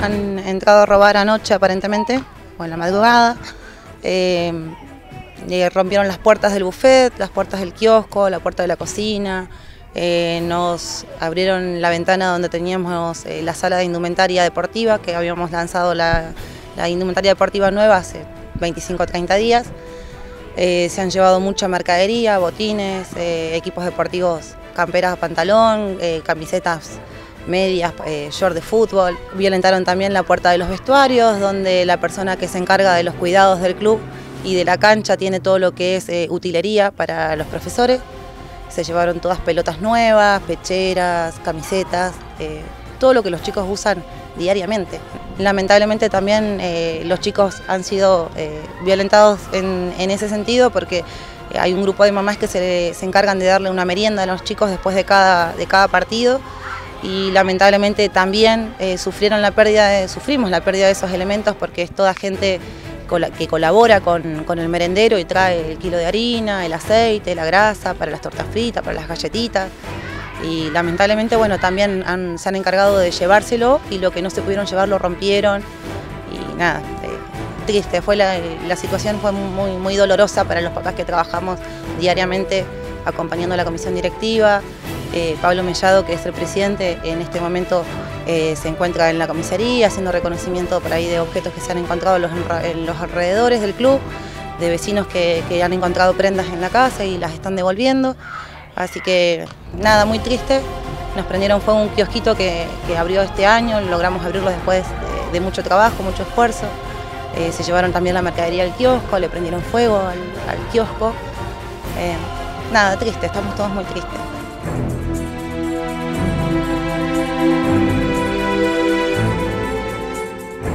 Han entrado a robar anoche aparentemente, o en la madrugada. Rompieron las puertas del buffet, las puertas del kiosco, la puerta de la cocina. Nos abrieron la ventana donde teníamos la sala de indumentaria deportiva, que habíamos lanzado la indumentaria deportiva nueva hace 25 o 30 días. Se han llevado mucha mercadería, botines, equipos deportivos, camperas, pantalón, camisetas, medias, short de fútbol. Violentaron también la puerta de los vestuarios, donde la persona que se encarga de los cuidados del club y de la cancha tiene todo lo que es utilería para los profesores. Se llevaron todas pelotas nuevas, pecheras, camisetas, todo lo que los chicos usan diariamente. Lamentablemente también los chicos han sido violentados en ese sentido, porque hay un grupo de mamás que se encargan de darle una merienda a los chicos después de cada partido, y lamentablemente también sufrimos la pérdida de esos elementos, porque es toda gente que colabora con el merendero y trae el kilo de harina, el aceite, la grasa para las tortas fritas, para las galletitas. Y lamentablemente, bueno, también se han encargado de llevárselo, y lo que no se pudieron llevar lo rompieron. Y nada, triste, la situación fue muy dolorosa para los papás que trabajamos diariamente acompañando a la comisión directiva. Pablo Mellado, que es el presidente, en este momento se encuentra en la comisaría haciendo reconocimiento por ahí de objetos que se han encontrado en los alrededores del club, de vecinos que han encontrado prendas en la casa y las están devolviendo. Así que nada, muy triste. Nos prendieron fuego un kiosquito que abrió este año, logramos abrirlo después de mucho trabajo, mucho esfuerzo. Se llevaron también la mercadería al kiosco, le prendieron fuego al kiosco. Nada, triste, estamos todos muy tristes.